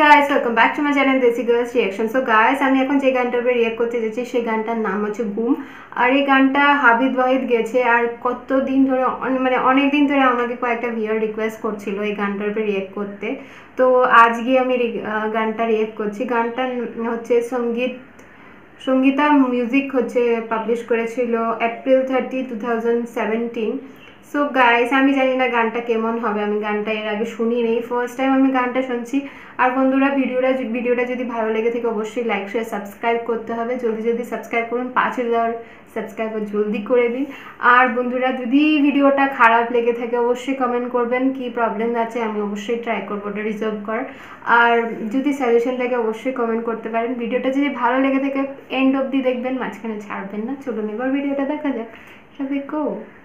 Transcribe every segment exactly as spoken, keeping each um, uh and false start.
guys, welcome back to my channel Desi Girls Reaction. So guys, আমি এখন যে গানটার উপরে রিঅ্যাক্ট করতে যাচ্ছি সেই গানটার নাম হচ্ছে গুম। আর এই গানটা হাবিব ওয়াহিদ গেছে। আর কতদিন ধরে মানে অনেক দিন ধরে আমাকে কয়েকটা ভিউয়ার রিকোয়েস্ট করছিল এই গানটার উপরে রিঅ্যাক্ট করতে। তো আজকে আমি গানটা রিঅ্যাক্ট করছি। গানটা হচ্ছে সঙ্গীত সঙ্গীতা মিউজিক হচ্ছে পাবলিশ করেছিল April thirty two thousand seventeen. So guys, আমি জানি না গানটা কেমন হবে, আমি গানটা এর আগে শুনি নেই, ফার্স্ট টাইম আমি গানটা শুনছি। আর বন্ধুরা, ভিডিওটা ভিডিওটা যদি ভালো লেগে থাকে অবশ্যই লাইক শেয়ার সাবস্ক্রাইব করতে হবে। জলদি জলদি সাবস্ক্রাইব করুন, পাঁচ হাজার সাবস্ক্রাইবার জলদি করে দিন। আর বন্ধুরা, যদি ভিডিওটা খারাপ লেগে থাকে অবশ্যই কমেন্ট করবেন, কি প্রবলেম আছে আমি অবশ্যই ট্রাই করবো ওটা রিজলভ করার। আর যদি সাজেশন থাকে অবশ্যই কমেন্ট করতে পারেন। ভিডিওটা যদি ভালো লেগে থাকে এন্ড অবধি দেখবেন, মাঝখানে ছাড়বেন না। চলুন এবার ভিডিওটা দেখা যাক। তবে গো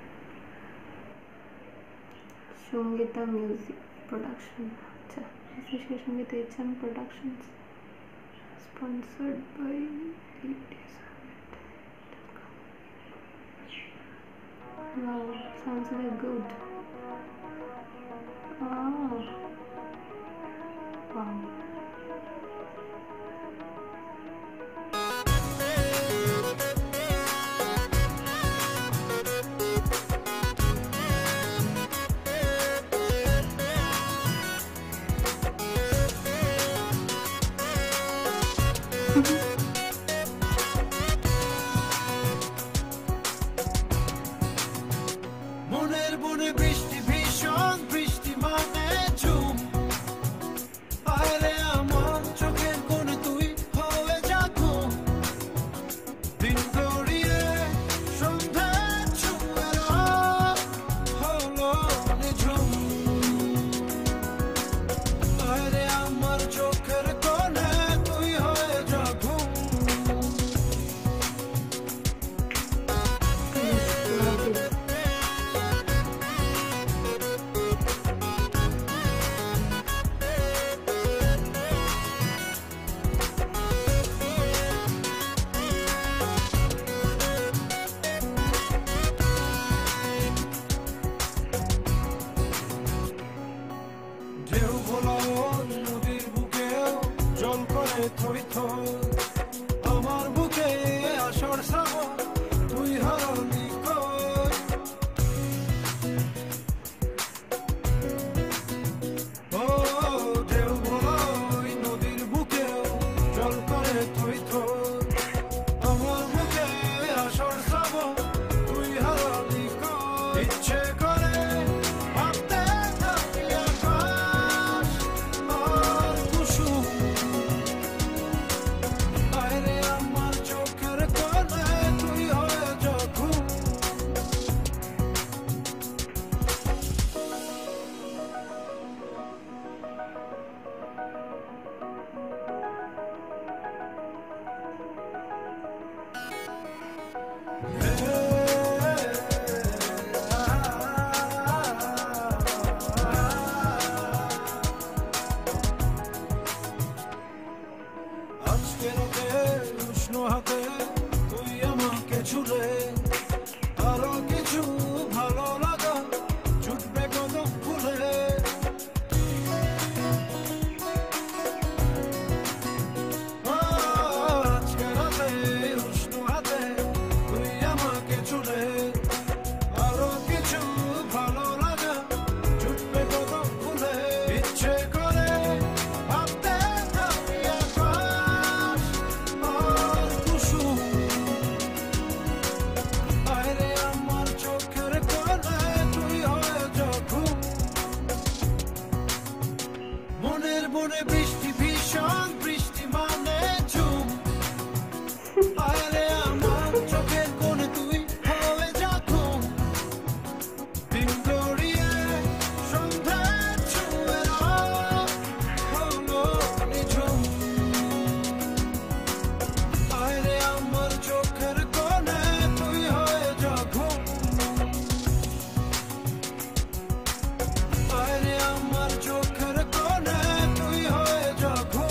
Sangeeta music production. আচ্ছা, Sangeeta U one Productions, sponsored by Wow, sounds like good. Oh, wow. মনের বনে বৃষ্টি ভীষণ বৃষ্টি মানে ঝুম আরে আমার চোখের কোণে তুই হয়ে যা ঘুম দিন গড়িয়ে সন্ধ্যা ছুঁয়ে হলো নিঝুম আরে আমার চোখের কোণে তুই হয়ে যা ঘুম ঢেউ ভোলা নদীর বুকেও জল করে থই থই আমার বুকে আসর শ্রাবণ তুই হারালি কই ও ঢেউ ভোলা নদীর বুকেও জল করে থই থই আমার বুকে আসর শ্রাবণ তুই হারালি কই ইচ্ছে করে ভাবতে থাকি আকাশ আর কুসুম আরে আমার চোখের কোণে তুই হয়ে যা ঘুম আজকে রাতে উষ্ণ হাতে তুই আমাকে ছুলে আরো কিছু ভালো লাগা ছুটবে কদম ফুলে আজকে রাতে উষ্ণ হাতে তুই আমাকে ছুলে আরো কিছু ভালো লাগা ছুটবে কদম ফুলে ইচ্ছে করে ভাবতে থাকি আকাশ আর কুসুম আরে আমার চোখের কোণে তুই হয়ে যা ঘুম মনের বনে বৃষ্টি ভীষণ বৃষ্টি মানে ঝুম আরে আমার চোখের কোণে তুই হয়ে যা ঘুম দিন গড়িয়ে সন্ধ্যা ছুঁয়ে হলো নিঝুম আরে আমার চোখের কোণে তুই হয়ে যা ঘুম আরে আমার চোখের কোণে তুই হয়ে যা ঘুম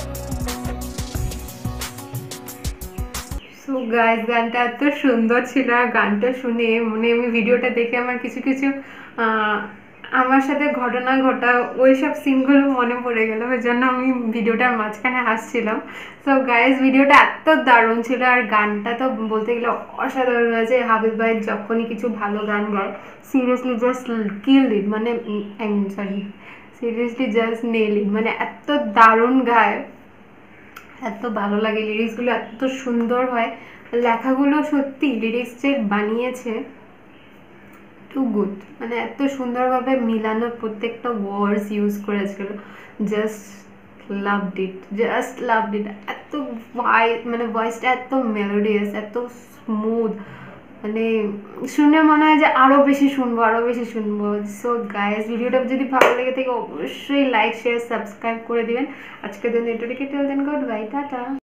সো গাইস, গানটা এত সুন্দর ছিল। আর গানটা শুনে মানে আমি ভিডিওটা দেখে আমার কিছু কিছু আমার সাথে ঘটনা ঘটা ওই সব সিনগুলো মনে পড়ে গেল, ওই জন্য আমি ভিডিওটার মাঝখানে হাসছিলাম। সো গাইজ ভিডিওটা এত দারুণ ছিল, আর গানটা তো বলতে গেলে অসাধারণ হয়েছে। হাবিব ভাই যখনই কিছু ভালো গান গায় সিরিয়াসলি জাস্ট কিল ইট, মানে sorry seriously just nail it, মানে এত দারুণ গায়, এত ভালো লাগে, লিরিক্সগুলো এত সুন্দর হয়, লেখাগুলো সত্যি লিরিক্স যে বানিয়েছে টু গুড, মানে এত সুন্দরভাবে মিলানো, প্রত্যেকটা ওয়ার্ডস ইউজ করেছিল, just loved it, just loved it. এত ভয়েস মানে ভয়েসটা এত মেলোডিয়াস, এত স্মুথ, মানে শুনে মনে হয় যে আরও বেশি শুনবো আরও বেশি শুনবো। সো গাইস ভিডিওটা যদি ভালো লেগে থাকে অবশ্যই লাইক শেয়ার সাবস্ক্রাইব করে দিবেন। আজকের জন্য এটুকুই, till then goodbye, tata.